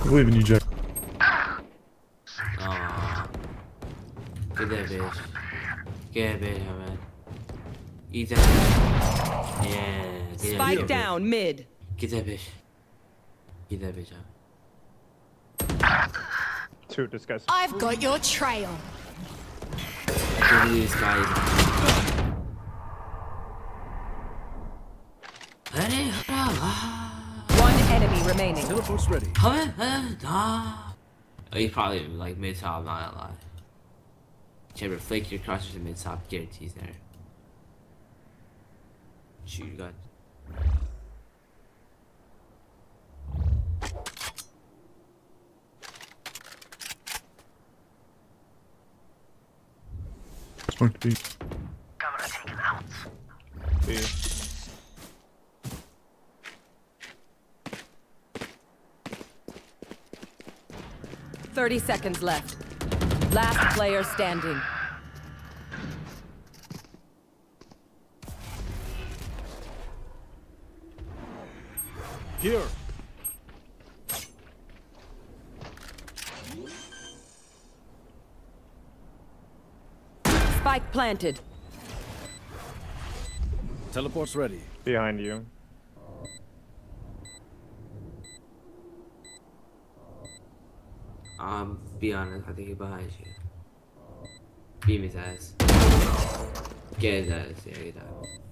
I believe in you, Jack. Aw. Get that bitch. Get that bitch, man. Eat that bitch. Yeah. Get Spike that down, mid. Get that bitch. Get that bitch out. Two, discuss. I've got your trail. Give me these guys. One enemy remaining. Teleport's ready. Oh, he's probably like mid top, not gonna lie. Chamber, flake your crossers in mid top, guarantees there. Shoot, you got. Smoke to B. Camera taken out. B. Thirty seconds left. Last player standing. Here. Spike planted. Teleport's ready. Behind you. Be honest, I think he's behind you. Beam his ass. Get his ass, yeah, get that.